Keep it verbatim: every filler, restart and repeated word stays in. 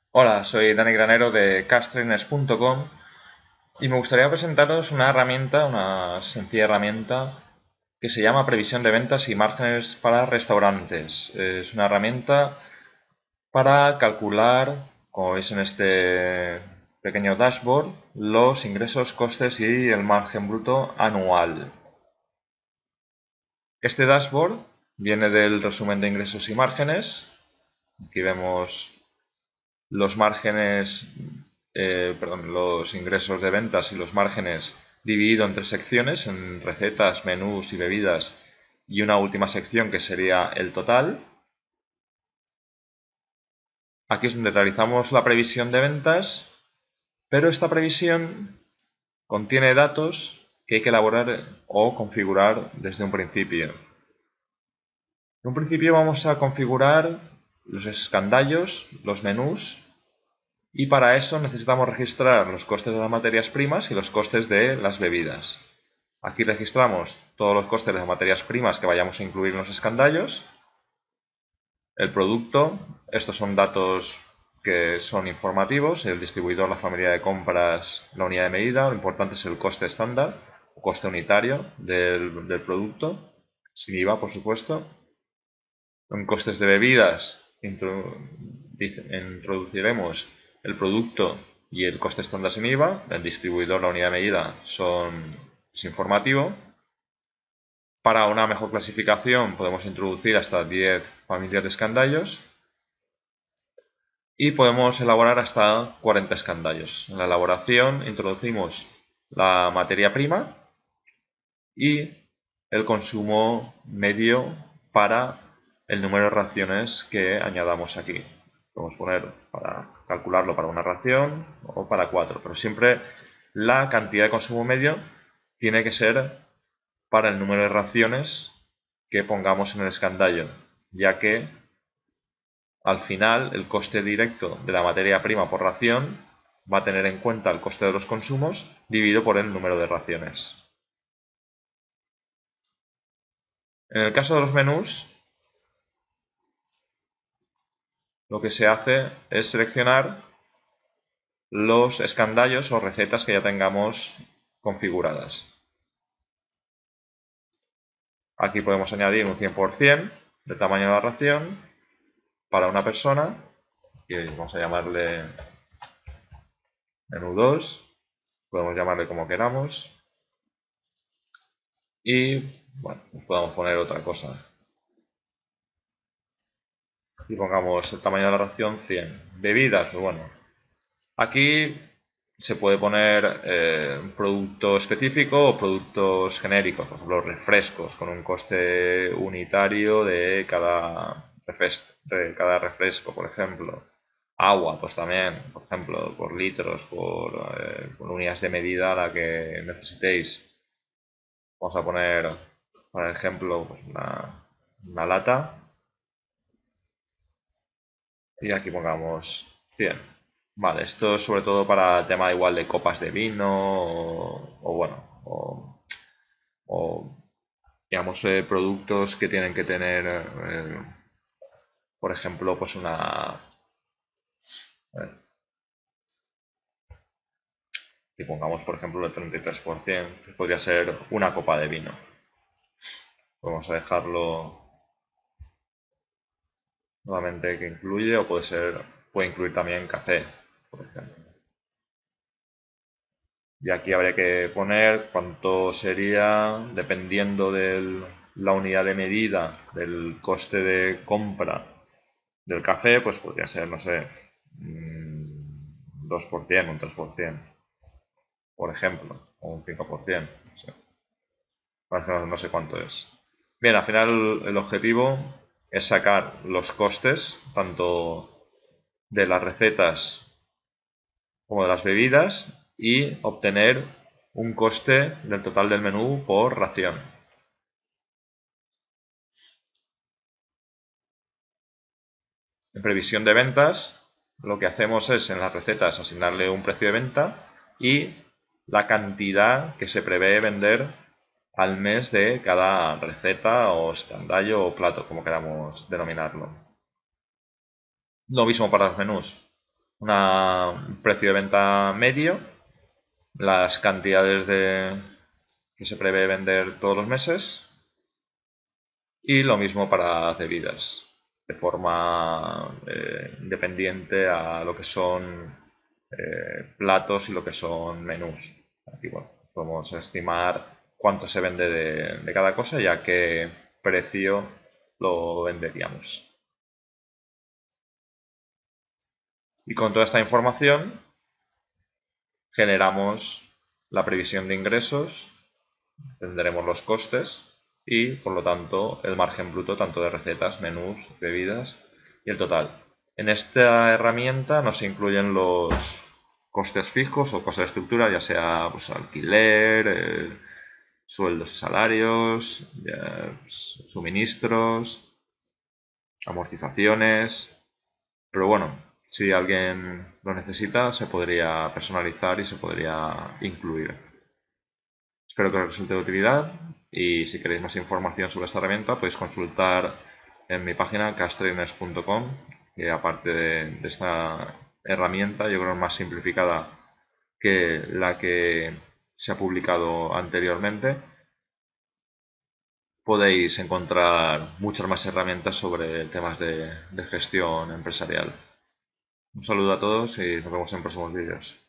Hola, soy Dani Granero de cash trainers punto com y me gustaría presentaros una herramienta, una sencilla herramienta que se llama Previsión de Ventas y Márgenes para Restaurantes. Es una herramienta para calcular, como veis en este pequeño dashboard, los ingresos, costes y el margen bruto anual. Este dashboard viene del resumen de ingresos y márgenes. Aquí vemos los márgenes, eh, perdón, los ingresos de ventas y los márgenes dividido en tres secciones, en recetas, menús y bebidas, y una última sección que sería el total. Aquí es donde realizamos la previsión de ventas, pero esta previsión contiene datos que hay que elaborar o configurar desde un principio. En un principio vamos a configurar los escandallos, los menús, y para eso necesitamos registrar los costes de las materias primas y los costes de las bebidas. Aquí registramos todos los costes de las materias primas que vayamos a incluir en los escandallos. El producto, estos son datos que son informativos, el distribuidor, la familia de compras, la unidad de medida. Lo importante es el coste estándar o coste unitario del, del producto, sin I V A, por supuesto. En costes de bebidas introduciremos el producto y el coste estándar sin I V A. El distribuidor, la unidad de medida son, es informativo. Para una mejor clasificación podemos introducir hasta diez familias de escandallos y podemos elaborar hasta cuarenta escandallos. En la elaboración introducimos la materia prima y el consumo medio para el número de raciones que añadamos aquí. Podemos poner para calcularlo para una ración o para cuatro, pero siempre la cantidad de consumo medio tiene que ser para el número de raciones que pongamos en el escandallo, ya que al final el coste directo de la materia prima por ración va a tener en cuenta el coste de los consumos dividido por el número de raciones. En el caso de los menús, lo que se hace es seleccionar los escandallos o recetas que ya tengamos configuradas. Aquí podemos añadir un cien por cien de tamaño de la ración para una persona, y vamos a llamarle menú dos, podemos llamarle como queramos, y bueno, podemos poner otra cosa. Y pongamos el tamaño de la ración cien. Bebidas, pues bueno, aquí se puede poner eh, un producto específico o productos genéricos, por ejemplo refrescos con un coste unitario de cada, de cada refresco, por ejemplo. Agua, pues también, por ejemplo, por litros, por, eh, por unidades de medida la que necesitéis. Vamos a poner, por ejemplo, pues una, una lata. Y aquí pongamos cien. Vale, esto es sobre todo para el tema igual de copas de vino o, o bueno, o, o digamos eh, productos que tienen que tener, eh, por ejemplo, pues una... Eh, y pongamos, por ejemplo, el treinta y tres por ciento, que podría ser una copa de vino. Vamos a dejarlo nuevamente que incluye, o puede ser, puede incluir también café, por ejemplo. Y aquí habría que poner cuánto sería, dependiendo de la unidad de medida, del coste de compra del café, pues podría ser, no sé, dos por ciento, un tres por ciento, por ejemplo, o un cinco por ciento. No sé, no sé cuánto es. Bien, al final el objetivo es sacar los costes, tanto de las recetas como de las bebidas, y obtener un coste del total del menú por ración. En previsión de ventas, lo que hacemos es en las recetas asignarle un precio de venta y la cantidad que se prevé vender al mes de cada receta o escandallo o plato, como queramos denominarlo. Lo mismo para los menús. una, un precio de venta medio, las cantidades de, que se prevé vender todos los meses y lo mismo para las bebidas, de forma eh, independiente a lo que son eh, platos y lo que son menús. Aquí bueno, podemos estimar cuánto se vende de, de cada cosa y a qué precio lo venderíamos. Y con toda esta información generamos la previsión de ingresos, tendremos los costes y, por lo tanto, el margen bruto tanto de recetas, menús, bebidas y el total. En esta herramienta no se incluyen los costes fijos o costes de estructura, ya sea pues, alquiler, eh, sueldos y salarios, ya, pues, suministros, amortizaciones, pero bueno, si alguien lo necesita, se podría personalizar y se podría incluir. Espero que os resulte de utilidad y si queréis más información sobre esta herramienta podéis consultar en mi página cash trainers punto com, que aparte de, de esta herramienta, yo creo más simplificada que la que se ha publicado anteriormente, podéis encontrar muchas más herramientas sobre temas de, de gestión empresarial. Un saludo a todos y nos vemos en próximos vídeos.